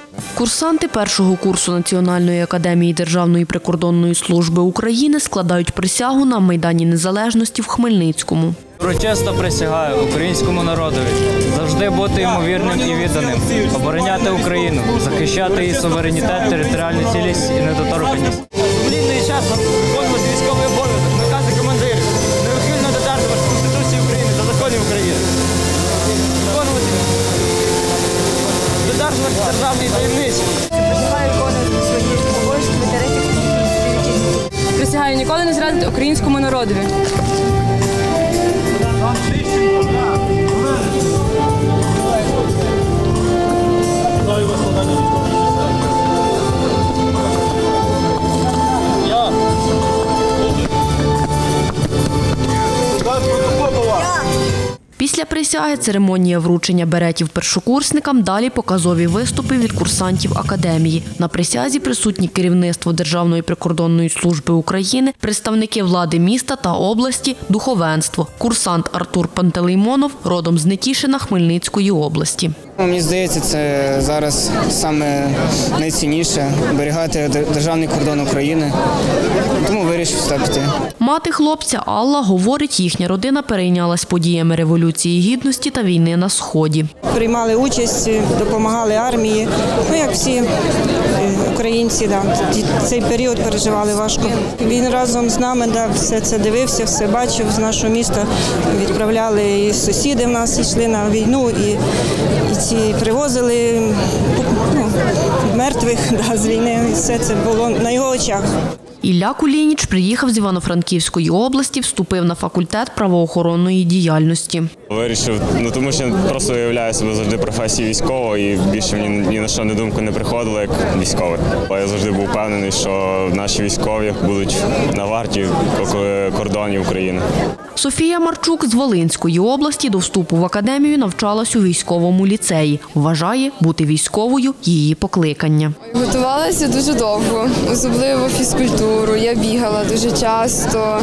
Курсанти першого курсу Національної академії Державної прикордонної служби України складають присягу на Майдані Незалежності в Хмельницькому. Урочисто присягаю українському народові завжди бути йому вірним і відданим, обороняти Україну, захищати її суверенітет, територіальну цілісність і недоторканність. Воєнний час виконувати військовий обов'язок, накази командирів, неухильно додержуватися Конституції України та законів України. Додержуватися державної таємниці. Присягаю виконувати свої обов'язки в інтересах співвітчизників. Присягаю ніколи не зрадити українському народові. Після присяги церемонія вручення беретів першокурсникам, далі показові виступи від курсантів академії. На присязі присутні керівництво Державної прикордонної служби України, представники влади міста та області, духовенство. Курсант Артур Пантелеймонов родом з Нетішина Хмельницької області. Мені здається, це зараз саме найцінніше – зберігати державний кордон України. Тому вирішив сюди піти. Мати хлопця Алла говорить, їхня родина перейнялась подіями Революції Гідності та війни на Сході. Приймали участь, допомагали армії, як всі українці, цей період переживали важко. Він разом з нами все це дивився, все бачив з нашого міста. Відправляли і сусіди в нас йшли на війну, і ці привозили мертвих з війни. Все це було на його очах. Ілля Кулініч приїхав з Івано-Франківської області, вступив на факультет правоохоронної діяльності. Вирішив, тому що просто уявляю себе завжди професію військового і більше мені ні на що на думку не приходило, як військовий. Я завжди був впевнений, що наші військові будуть на варті кордонів України. Софія Марчук з Волинської області до вступу в академію навчалась у військовому ліцеї. Вважає, бути військовою – її покликання. Готувалася дуже довго, особливо фізкультуру. Я бігала дуже часто,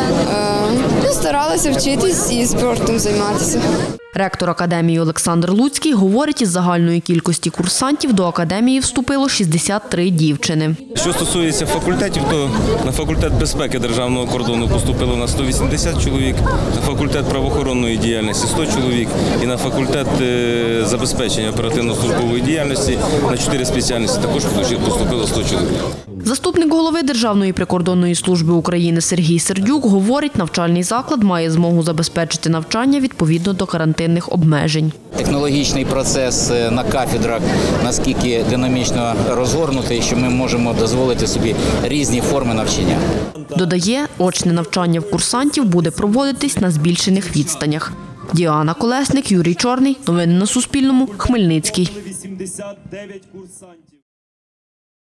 старалася вчитись і спортом займатися. Ректор академії Олександр Луцький говорить, із загальної кількості курсантів до академії вступило 63 дівчини. Що стосується факультетів, то на факультет безпеки державного кордону поступило на 180 чоловік, на факультет правоохоронної діяльності – 100 чоловік і на факультет забезпечення оперативно-службової діяльності на 4 спеціальності також поступило 100 чоловік. Заступник голови Державної прикордонної служби України Сергій Сердюк говорить, навчальний заклад має змогу забезпечити навчання відповідно до карантинних обмежень. Технологічний процес на кафедрах наскільки динамічно розгорнутий, що ми можемо дозволити собі різні форми навчання. Додає, очне навчання в курсантів буде проводитись на збільшених відстанях. Діана Колесник, Юрій Чорний. Новини на Суспільному. Хмельницький.